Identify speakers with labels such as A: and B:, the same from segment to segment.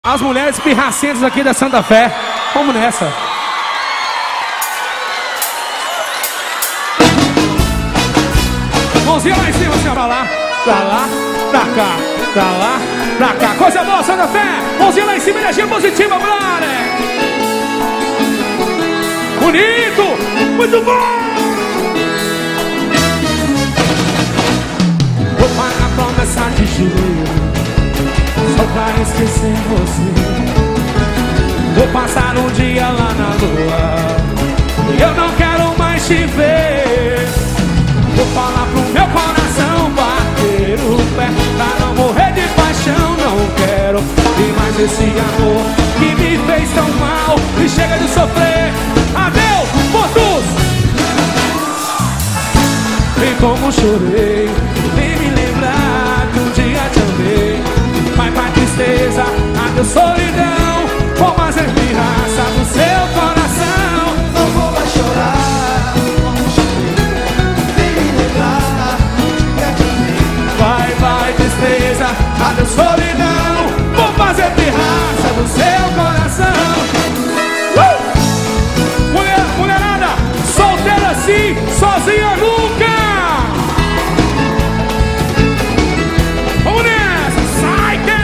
A: As mulheres pirracentas aqui da Santa Fé. Vamos nessa. Mãozinha lá em cima, assim, pra lá, pra cá, pra lá, pra cá. Coisa boa, Santa Fé. Mãozinha lá em cima, energia positiva, brother. Bonito, muito bom. Vou pagar a promessa de joelho só pra esquecer você. Vou passar um dia lá na lua e eu não quero mais te ver. Vou falar pro meu coração bater o pé pra não morrer de paixão. Não quero ter mais esse amor que me fez tão mal. E chega de sofrer. Adeus, Portus! E como chorei, nem me lembrar que um dia te amei. Mas pra tristeza, adeus solidão. Vou fazer pirraça no seu coração.
B: Não vou mais chorar, como chorei, nem me lembrar que um dia te amei.
A: Vai, tristeza, adeus solidão. Vou fazer pirraça no seu coração. Mulherada, solteira assim, sozinha nunca. Vamos nessa, sai que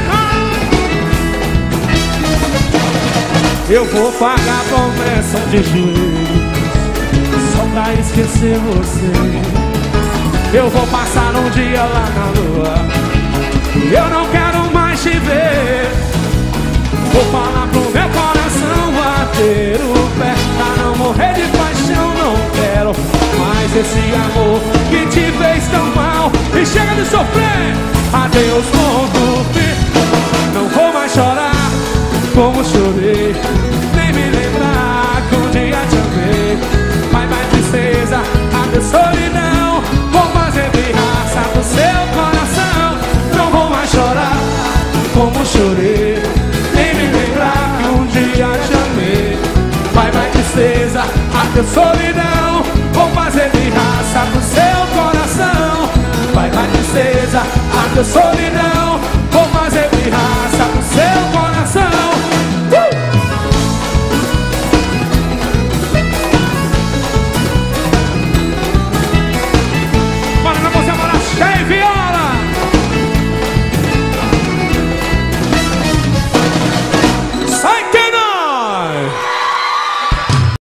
A: eu vou pagar a promessa de joelhos só pra esquecer você. Eu vou passar um dia lá na lua e eu não quero mais te ver. Vou falar pro meu coração bater o pé pra não morrer de paixão. Não quero mais esse amor que te fez tão mal. E chega de sofrer. Adeus, ponto fim. Não vou mais chorar como chorei, nem me lembrar que um dia te amei. Vai, tristeza, adeus solidão. Vou fazer pirraça no seu coração. Não vou mais chorar como chorei, nem me lembrar que um dia te amei. Vai, tristeza, adeus solidão. Vou fazer pirraça no seu coração. Vai, tristeza, adeus solidão.